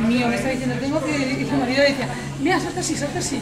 mío me está diciendo, tengo que ir, y su marido decía, mira, salta así, salta así.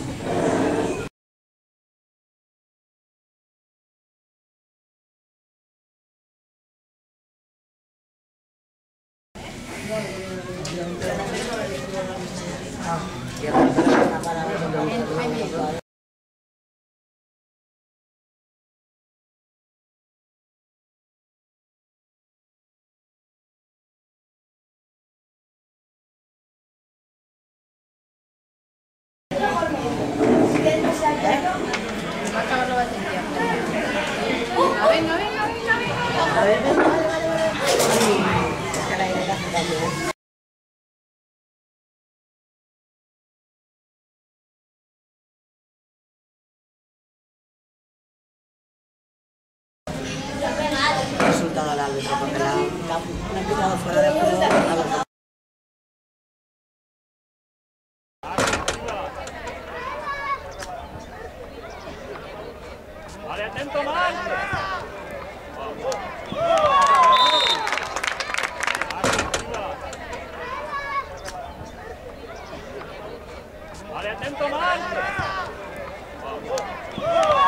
Resultado al árbitro, porque la han quitado fuera de juego. Vale, atento, Mar. Vale, atento, Mar.